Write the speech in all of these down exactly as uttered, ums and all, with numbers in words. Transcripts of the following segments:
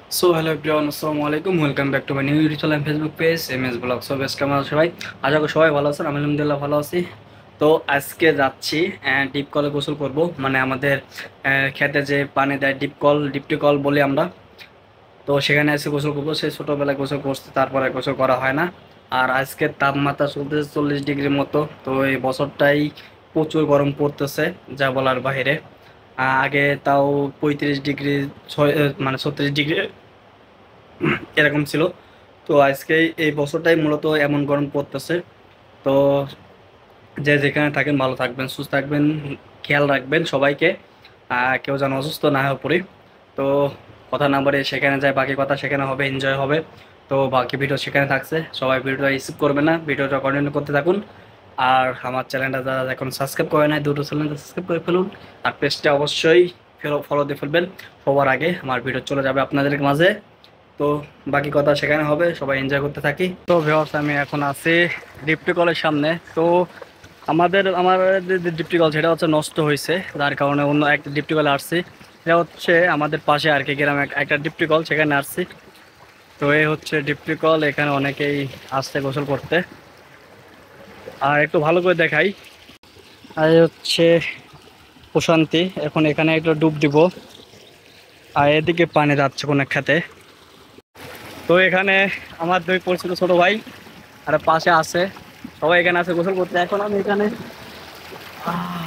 So hello everyone, আসসালামু আলাইকুম। Welcome back to my new YouTube channel Facebook page M S blog. So বেশ, কেমন আছো সবাই? আশা করি সবাই ভালো আছেন। আমি আলহামদুলিল্লাহ ভালো আছি। তো আজকে যাচ্ছি ডিপ কলে গোসল করব, মানে আমাদের আহ, খেতে যে পানি দেয় ডিপ কল, ডিপটি কল বলি আমরা। তো সেখানে এসে গোসল করবো। সেই ছোটোবেলায় গোসল করতে, তারপরে গোসল করা হয় না। আর আজকে তাপমাত্রা চলতেছে চল্লিশ ডিগ্রির মতো। তো এই বছরটাই প্রচুর গরম পড়তেছে, যা বলার বাইরে। আহ, আগে তাও পঁয়ত্রিশ ডিগ্রি, ছয় মানে ছত্রিশ ডিগ্রি এরকম ছিল। তো আজকে এই বছরটাই মূলত এমন গরম পড়তেছে। তো যে যেখানে থাকেন ভালো থাকবেন, সুস্থ থাকবেন, খেয়াল রাখবেন সবাইকে। আহ, কেউ যেন অসুস্থ না হয়ে পড়ে। তো কথা না বলে সেখানে যায়, বাকি কথা সেখানে হবে, এনজয় হবে। তো বাকি ভিডিও সেখানে থাকছে, সবাই ভিডিওটা স্কিপ করবে না, ভিডিওটা কন্টিনিউ করতে থাকুন। আর আমার চ্যানেলটা যারা এখন সাবস্ক্রাইব করে নাই, দুটো চ্যানেলটা সাবস্ক্রাইব করে ফেলুন। আর পেজটা অবশ্যই ফলো ফলো দিয়ে ফেলবেন। সবার আগে আমার ভিডিও চলে যাবে আপনাদের মাঝে। তো বাকি কথা সেখানে হবে, সবাই এনজয় করতে থাকি। তো ভিউয়ার্স, আমি এখন আছি ডিপটি কলের সামনে। তো আমাদের আমার যে ডিপটি কল সেটা হচ্ছে নষ্ট হয়েছে, যার কারণে অন্য একটা ডিপটি কলে আসছি। এটা হচ্ছে আমাদের পাশে আর কি গ্রামে এক- একটা ডিপটি কল, সেখানে আসছি। তো এই হচ্ছে ডিপটি কল, এখানে অনেকেই আসছে গোসল করতে। আর একটু ভালো করে দেখাই, আর এই হচ্ছে প্রশান্তি। এখন এখানে একটু ডুব দিব। আর এদিকে পানি যাচ্ছে কোনো খেতে। তো এখানে আমার দুই পরিচিত ছোট ভাই আর পাশে আছে, সবাই এখানে আছে গোসল করতে। এখন আমি এখানে আহ,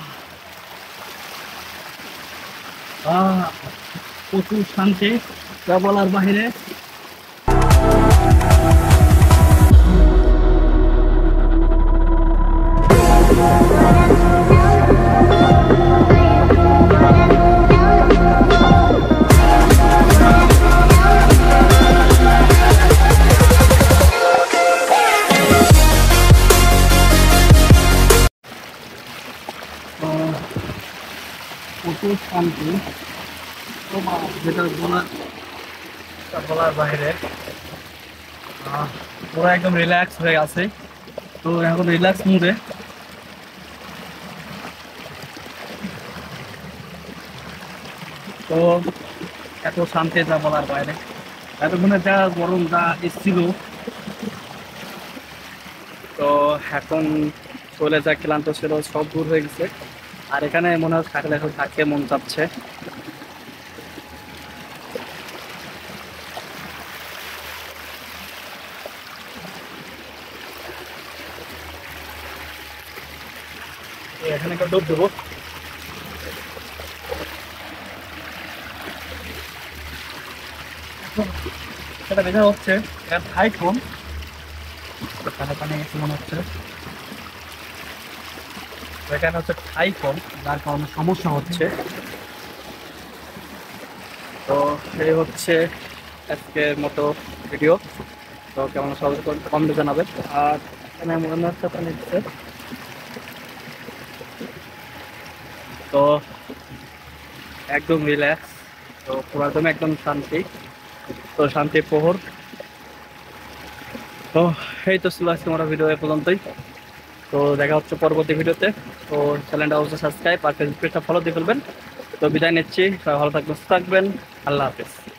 আহ, প্রচুর শান্তি, যা বলার বাহিরে। আহ, প্রচুর শান্তি, তো বা- যেটা বলার তা বলার বাহিরে। আহ, পুরো একদম রিল্যাক্স হয়ে আছে। তো এখন রিল্যাক্স মুডে। তো এত শান্তি, যা বলার বাইরে। এতক্ষণে যা গরম যা এসছিল, তো এখন চলে যা ক্লান্ত ছিল সব দূর হয়ে গেছে। আর এখানে মনে হয় থাকলে এখন থাকতে মন চাচ্ছে। তো এখানে একটা ডুব দেবো। সেটা দেখা হচ্ছে এর হাইট কম, এখানে পানি একটু মনে হচ্ছে। তো এখানে হচ্ছে হাই কম, যার কারণে সমস্যা হচ্ছে। তো সেই হচ্ছে আজকের মতো ভিডিও। তো কেমন সবাই কমেন্টে জানাবেন। আর এখানে মনে হচ্ছে পানি দিচ্ছে। তো একদম রিল্যাক্স, তো পুরো একদম একদম শান্তি। তো শান্তি প্রহর। তো এই তো ছিল আজকে আমার ভিডিও এ পর্যন্তই। তো দেখা হচ্ছে পরবর্তী ভিডিওতে। তো চ্যানেলটা অবশ্যই সাবস্ক্রাইব আর ফেসবুক পেজটা ফলো দিয়ে ফেলবেন। তো বিদায় নিচ্ছি, সবাই ভালো থাকবেন, সুস্থ থাকবেন। আল্লাহ হাফেজ।